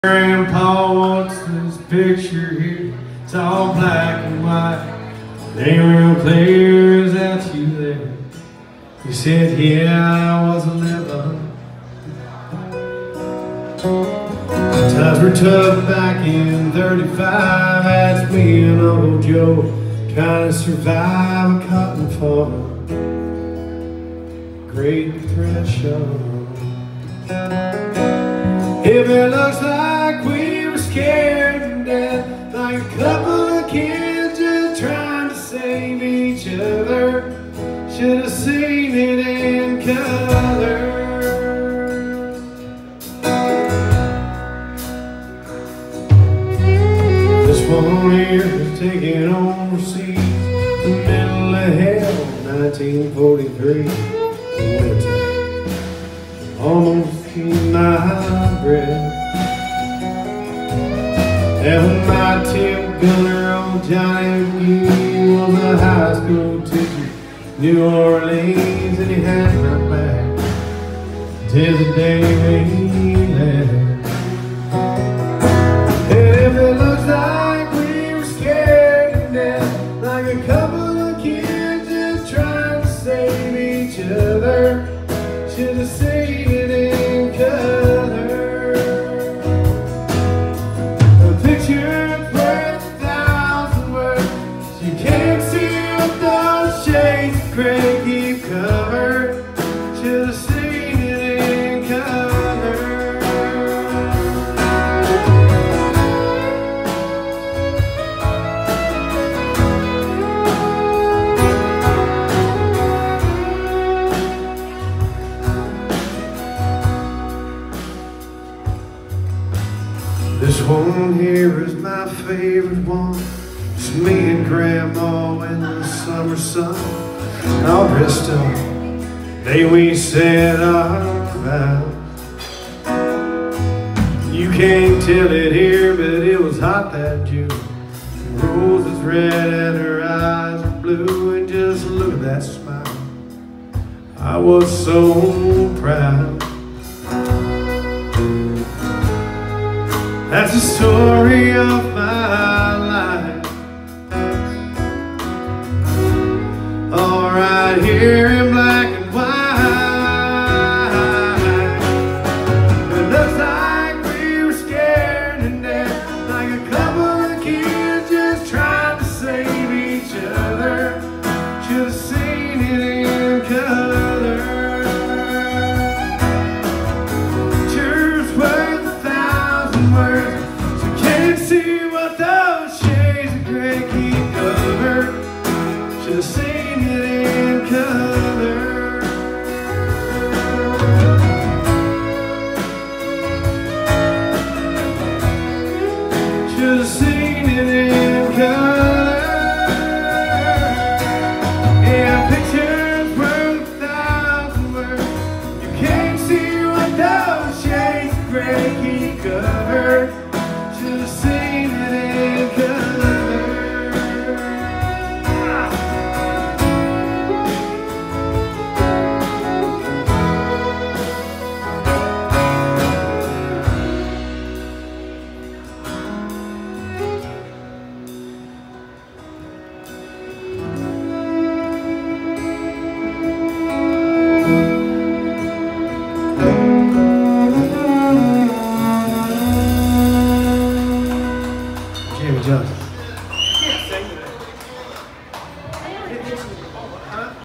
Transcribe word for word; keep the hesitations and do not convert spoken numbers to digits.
Grandpa wants this picture here. It's all black and white. It ain't real clear, is that you there? You said, yeah, I was eleven. Times were tough back in thirty-five. That's me and Uncle Joe trying to survive a cotton farm. Great Depression. If it looks like we were scared to death, like a couple of kids just trying to save each other, should have seen it in color. This one here was taken overseas, the middle of hell, nineteen forty-three. Winter almost in my breath. And my tip gunner, old Johnny McGee, was a high school teacher, New Orleans, and he had my back till the day we left. And if it looks like we were scared to death, like a couple of kids just trying to save each other, should have seen it in color. A picture's worth a thousand words. You can't see what those shades of gray keep covered. Should have seen it in color. This one here is my favorite one. It's me and Grandma in the summer sun, and all dressed up. Day we said our vows. You can't tell it here, but it was hot that June. The rose was red and her eyes were blue, and just look at that smile. I was so proud. That's the story of my life, all right here in black and white. It looks like we were scared to death, like a couple of kids just trying to save each other. Should have seen it in color. Pictures worth a thousand words. See what those shades of gray keep covered. Should have seen it in color. Should have seen it in color. Yeah, pictures worth a thousand words. You can't see what those shades of gray keep covered. Should have seen it in color. Jimmy Johnson.